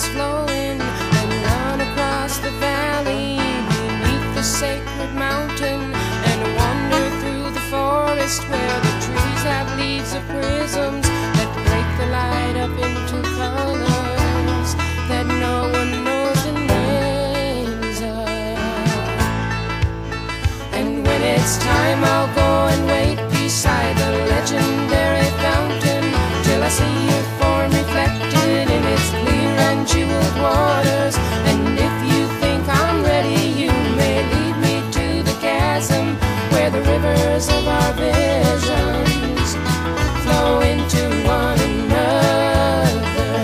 rivers flowing and run across the valley beneath the sacred mountain, and wander through the forest where the trees have leaves of prisms that break the light up into colors that no one knows the names of. And when it's time, I'll go and wait beside the legendary fountain till I see your form reflected in its clear and jeweled waters. And if you think I'm ready, you may lead me to the chasm where the rivers of our visions flow into one another.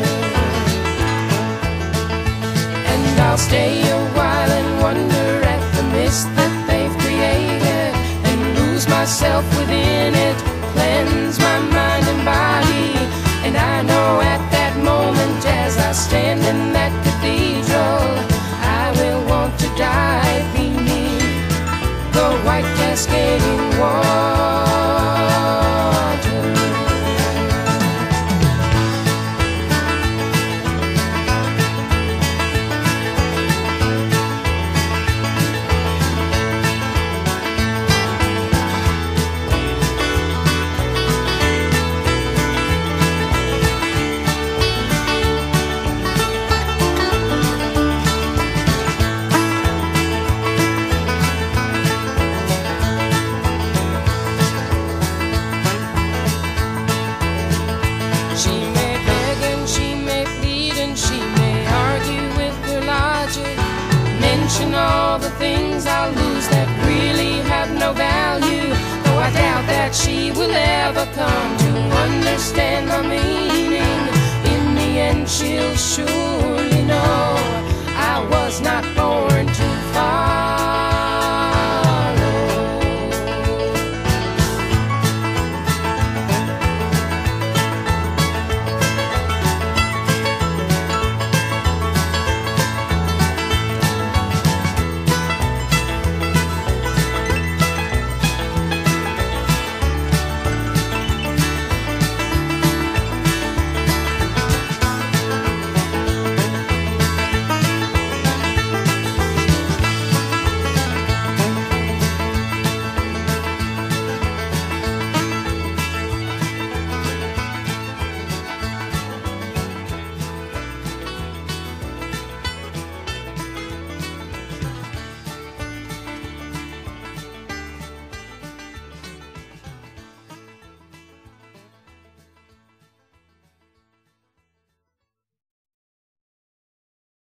And I'll stay a while and wonder at the mist that they've created, and lose myself within it, cleanse my mind and body. And I know at that moment, as I stand in that cathedral, I will want to dive beneath the white cascading water. She may beg and she may plead and she may argue with her logic, mention all the things I'll lose that really have no value, though I doubt that she will ever come to understand my meaning. In the end she'll surely